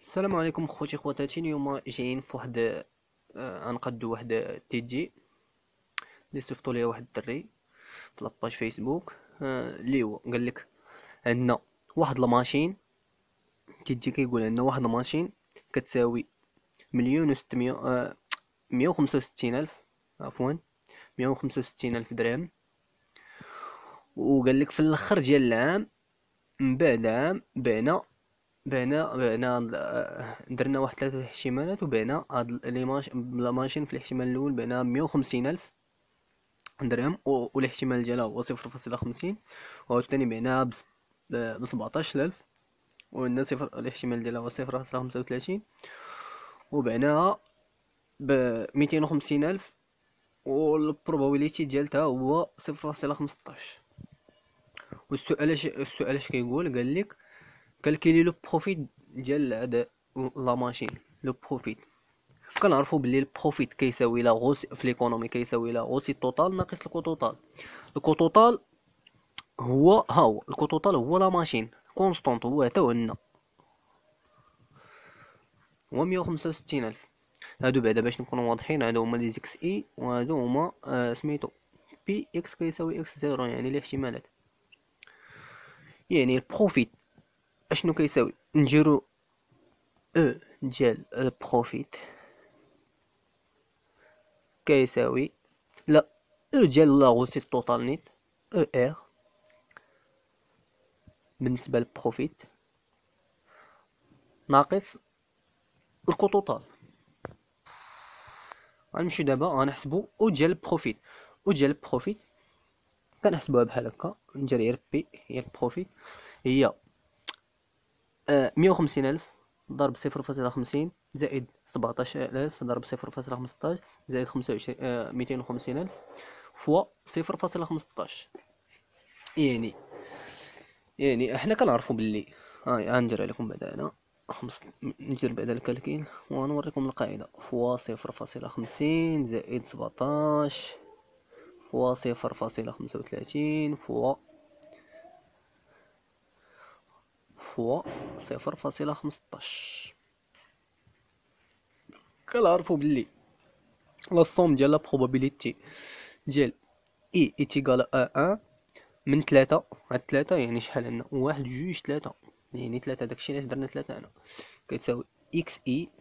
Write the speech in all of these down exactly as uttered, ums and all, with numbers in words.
السلام عليكم خوتي خواتاتي. اليوم جايين في واحد آه، غنقادو واحد تيجي اللي صيفطو ليا واحد الدري في لاباج فيسبوك. آه، اللي هو قال لك عندنا واحد الماشين. تيجي كيقول عندنا واحد الماشين كتساوي مليون وستمية آه، مية وخمسة وستين الف، عفوا مية وخمسة وستين الف درهم. وقال لك في الاخر ديال العام، من بعد عام بعنا بعنا بعنا آه، درنا واحد ثلاثة احتمالات وبعنا هاد لي ماش بلا ماشين. في الاحتمال الاول بعنا مية وخمسين الف درهم و- والاحتمال ديالها هو صفر فاصلة خمسين، والثاني بعناها بس- ب سبعطاش الف، وعندنا صفر الاحتمال ديالها هو صفر فاصلة خمسة وثلاثين، وبعناها ب ميتين وخمسين الف، والبروبابيليتي ديالتها هو صفر فاصلة خمسطاش. والسؤال اش السؤال اش كيقول؟ قال لك كالكيلي لو بروفيت ديال هاد لا ماشين. لو بروفيت كنعرفوا بلي البروفيت كيساوي لا غوسي في ليكونومي، كيساوي لا غوسي توتال ناقص الكو توتال. الكو توتال هو ها هو الكو توتال هو لا ماشين كونستونط، هو حتى عندنا هو مية وخمسة وستين الف. هادو بعدا باش نكونوا واضحين، هادو هما لي زيكس اي، وهادو هما آه سميتو بي اكس كيساوي اكس زيرو، يعني الاحتمالات. يعني البروفيت اشنو كيساوي؟ نديرو او ديال البروفيت كيساوي لا او ديال لا غوسي توتال نيت، او ار بالنسبه للبروفيت ناقص الكو توتال. غنمشيو دابا غنحسبو او ديال البروفيت. او ديال البروفيت كنحسبوها بحال هكا، ندير غير بي هي البروفيت، هي آه مية وخمسين الف ضرب صفر فاصلة خمسين زائد سبعطاش الف ضرب صفر فاصلة خمسطاش زائد خمسة وعشرين آه ميتين وخمسين الف فوا صفر فاصلة خمسطاش. يعني يعني احنا كنعرفو بلي هاي غنديرها لكم بعدا هنا خمس، ندير بعدا الكالكيل وغنوريكم القاعدة. فوا صفر فاصلة خمسين زائد سبعطاش فوا صفر فاصلة خمسة وثلاثين فوا فوا صفر فاصلة خمسطاش. كنعرفو بلي لا سوم ديال لا بروبابيليتي ديال اي ايتيغال ا ان من ثلاثة. هاد ثلاثة يعني شحال عندنا؟ واحد جوج ثلاثة، يعني ثلاثة، داكشي علاش درنا ثلاثة هنا. كتساوي اكس اي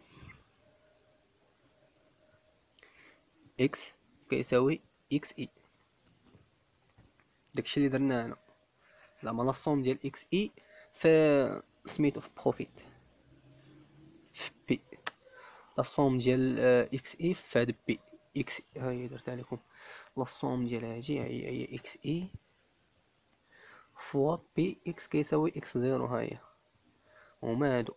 اكس كيساوي اكس اي، داكشي اللي درنا هنا. زعما لا سوم ديال اكس اي في سميتو في بروفيت في بي. لا سوم ديال اكس اي في هاد بي اكس، ها هي درتها لكم. لا سوم ديال هادي هي هي اكس اي فوا بي اكس كيساوي اكس زيرو. ها هي هما هادو،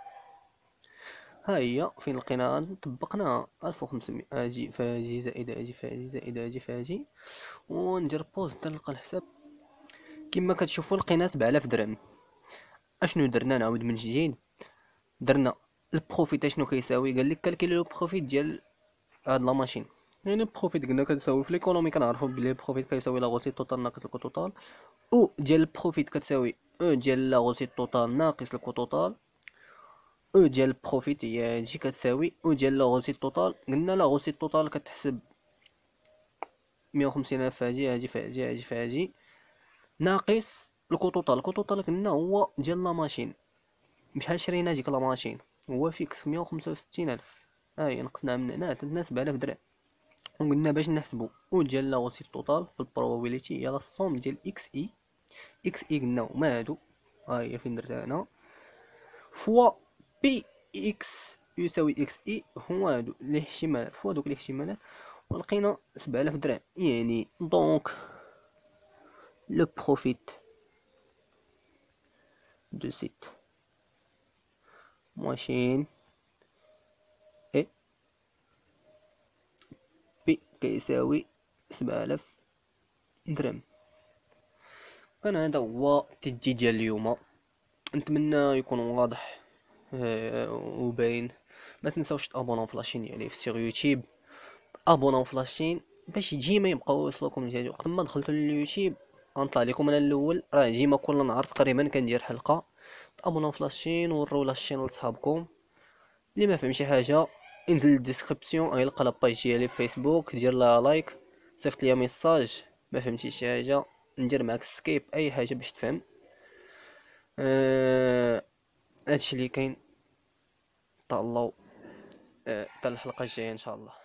ها هي فين لقيناها طبقناها ألف وخمسمية. اجي فاجي زائد اجي فاجي زائد اجي فاجي، وندير بوز حتى نلقى الحساب. كما كتشوفوا لقينا سبعة آلاف درهم. اشنو درنا؟ نعاود من جديد، درنا البروفيت اشنو كيساوي؟ قال لك كالكيلي لو بروفيت ديال هاد لا ماشين. يعني البروفيت قلنا كتساوي في ليكونومي، كنعرفوا بلي البروفيت كيساوي لا غوسي توتال ناقص الكو توتال. او ديال البروفيت كتساوي او ديال لا غوسي توتال ناقص الكو توتال. او ديال البروفيت هي هادشي كتساوي او ديال لا غوسي توتال. قلنا لا غوسي توتال كتحسب مية وخمسين الف فهادي هادي فهادي هادي فهادي ناقص الكو توتال. الكو توتال قلنا هو ديال لا ماشين، بشحال شرينا ديك لا ماشين، هو فيكس مية وخمسة وستين الف. ها هي نقصنا من هنا عندنا سبعة آلاف درهم. وقلنا باش نحسبو او ديال لا غوسي توتال في البروبابيليتي هي لا سوم ديال اكس اي. اكس اي قلنا هما هادو، ها هي فين درتها هنا، فوا بي اكس يساوي اكس اي، هما هادو الاحتمالات فوا دوك الاحتمالات، ولقينا سبعة آلاف درهم. يعني دونك لو بروفيت دو سيت ماشين اي بي كيساوي سبعة آلاف درهم. كان هذا هو التسجيل ديال اليوم، نتمنى يكون واضح آه، وباين. ما تنساوش تابوناو في لاشين يعني في سير يوتيوب. ابوناو في لاشين باش ديما يبقاو يوصلوكم الجديد. وقت ما دخلتوا لليوتيوب غنطلع لكم انا الاول، راه ديما كل نهار تقريبا كندير حلقه. تابوناو في لاشين ووروا لاشين لصحابكم. اللي ما فهم شي حاجه انزل للديسكريبسيون غيلقى لاباج ديالي في فيسبوك، دير لها لايك، صيفط ليا ميساج. ما فهمتي شي حاجه ندير معاك سكيب، اي حاجه باش تفهم. أه... هادشي اللي كاين. طالو. أه... حتى الحلقه الجايه ان شاء الله.